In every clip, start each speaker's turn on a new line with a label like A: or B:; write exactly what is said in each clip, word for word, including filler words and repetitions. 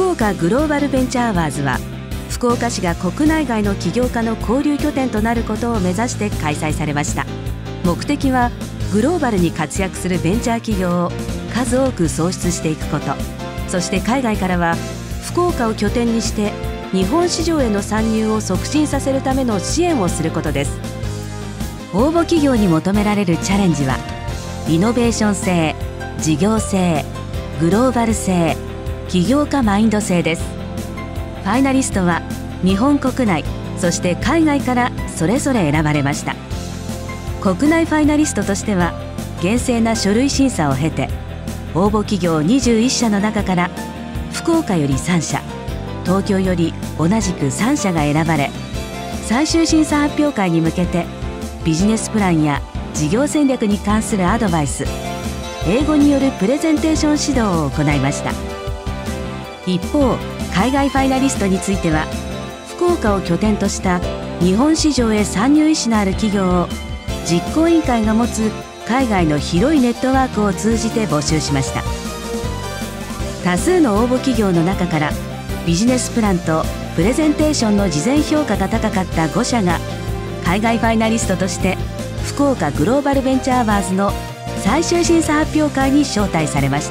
A: 福岡グローバルベンチャーアワーズは、福岡市が国内外の起業家の交流拠点となることを目指して開催されました。目的はグローバルに活躍するベンチャー企業を数多く創出していくこと、そして海外からは福岡を拠点にして日本市場への参入を促進させるための支援をすることです。応募企業に求められるチャレンジは、イノベーション性、事業性、グローバル性、起業家マインド性です。ファイナリストは日本国内、そして海外からそれぞれ選ばれました。国内ファイナリストとしては、厳正な書類審査を経て、応募企業にじゅういっしゃの中から福岡よりさんしゃ、東京より同じくさんしゃが選ばれ、最終審査発表会に向けてビジネスプランや事業戦略に関するアドバイス、英語によるプレゼンテーション指導を行いました。一方、海外ファイナリストについては、福岡を拠点とした日本市場へ参入意思のある企業を実行委員会が持つ海外の広いネットワークを通じて募集しました。多数の応募企業の中からビジネスプランとプレゼンテーションの事前評価が高かったごしゃが海外ファイナリストとして福岡グローバルベンチャーアワーズの最終審査発表会に招待されました。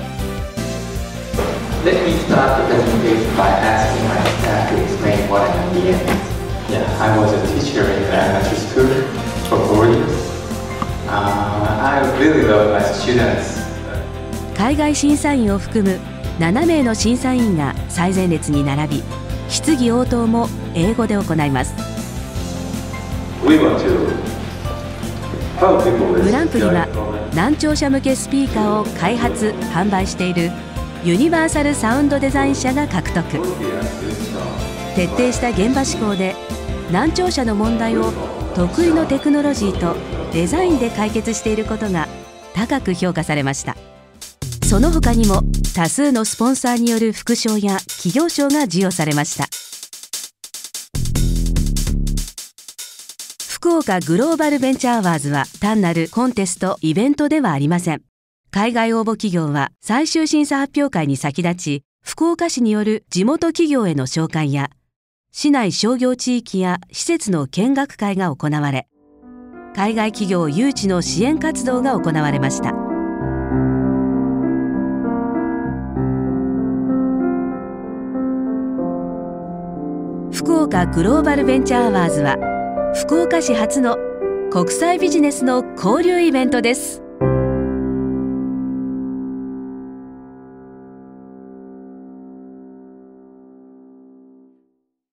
B: Let me start the presentation by asking my staff to explain what I'm doing. Yeah, I was a teacher in the elementary school for four years. Uh, I really love my students.
A: 海外審査員を含むななめいの審査員が最前列に並び、質疑応答も英語で行います。
B: We want to help people with
A: グランプリは難聴者向けスピーカーを開発・販売しているユニバーサルサウンドデザイン社が獲得。徹底した現場指向で難聴者の問題を得意のテクノロジーとデザインで解決していることが高く評価されました。その他にも多数のスポンサーによる副賞や企業賞が授与されました。福岡グローバルベンチャーアワーズは単なるコンテスト・イベントではありません。海外応募企業は最終審査発表会に先立ち、福岡市による地元企業への紹介や、市内商業地域や施設の見学会が行われ、海外企業誘致の支援活動が行われました。福岡グローバルベンチャーアワーズは、福岡市初の国際ビジネスの交流イベントです。